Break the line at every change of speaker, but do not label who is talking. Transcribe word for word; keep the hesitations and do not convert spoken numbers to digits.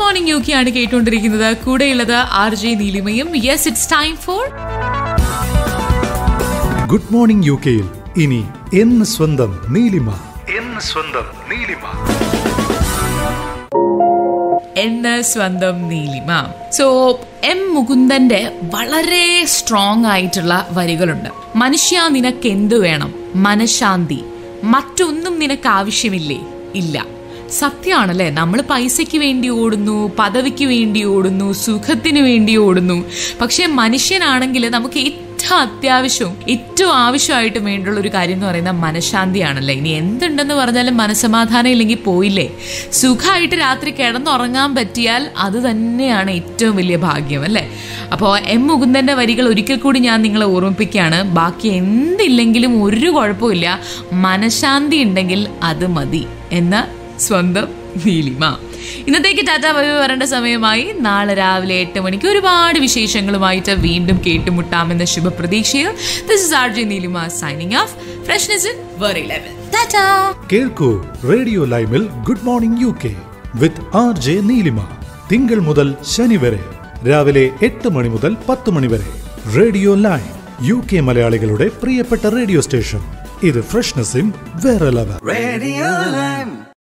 Morning U K ആണ് കേട്ടുകൊണ്ടിരിക്കുന്നത്. കൂടെയുള്ളത് ആർ ജെ നീലിമയും. Yes, it's time for
good morning U കെയിൽ ഇനി എന്ന് സ്വന്തം നീലിമ. എന്ന് സ്വന്തം നീലിമ.
എന്ന് സ്വന്തം നീലിമ. സോ എം മുകുന്ദന്റെ വളരെ സ്ട്രോങ് ആയിട്ടുള്ള വരികളുണ്ട്. മനുഷ്യ നിനക്ക് എന്തു വേണം? മനഃശാന്തി. മറ്റൊന്നും നിനക്ക് ആവശ്യമില്ലേ? ഇല്ല. സത്യമാണല്ലേ, നമ്മൾ പൈസയ്ക്ക് വേണ്ടി ഓടുന്നു, പദവിക്ക് വേണ്ടി ഓടുന്നു, സുഖത്തിന് വേണ്ടി ഓടുന്നു. പക്ഷെ മനുഷ്യനാണെങ്കിൽ നമുക്ക് ഏറ്റവും അത്യാവശ്യവും ഏറ്റവും ആവശ്യമായിട്ടും വേണ്ടിയുള്ള ഒരു കാര്യം എന്ന് പറയുന്നത് മനഃശാന്തിയാണല്ലേ. ഇനി എന്തുണ്ടെന്ന് പറഞ്ഞാലും മനസ്സമാധാനം ഇല്ലെങ്കിൽ പോയില്ലേ. സുഖമായിട്ട് രാത്രി കിടന്നുറങ്ങാൻ പറ്റിയാൽ അത് തന്നെയാണ് ഏറ്റവും വലിയ ഭാഗ്യം അല്ലേ. അപ്പോൾ എം മുകുന്ദന്റെ വരികൾ ഒരിക്കൽ കൂടി ഞാൻ നിങ്ങളെ ഓർമ്മിപ്പിക്കുകയാണ്. ബാക്കി എന്തില്ലെങ്കിലും ഒരു കുഴപ്പമില്ല, മനഃശാന്തി ഉണ്ടെങ്കിൽ അത് മതി. എന്ന സ്വന്തം നീലിമ. ഇന്നത്തേക്ക് ടാറ്റാ ബൈ ബൈ വരേണ്ട സമയമായി. നാളെ രാവിലെ എട്ട് മണിക്ക് ഒരുപാട് വിശേഷങ്ങളുമായിട്ട് വീണ്ടും കേട്ടുമുട്ടാമെന്ന ശുഭപ്രതീക്ഷയിൽ this is R J Neelima signing off. Freshness in very level. ടാറ്റാ.
കേൾക്കൂ റേഡിയോ ലൈമിൽ good morning U K with R J Neelima. തിങ്കൾ മുതൽ ശനി വരെ രാവിലെ എട്ട് മണി മുതൽ പത്ത് മണി വരെ. റേഡിയോ ലൈം, യു കെ മലയാളികളുടെ പ്രിയപ്പെട്ട റേഡിയോ സ്റ്റേഷൻ. ഇത് ഫ്രഷ്നെസ് ഇൻ വേറെ ലെവൽ.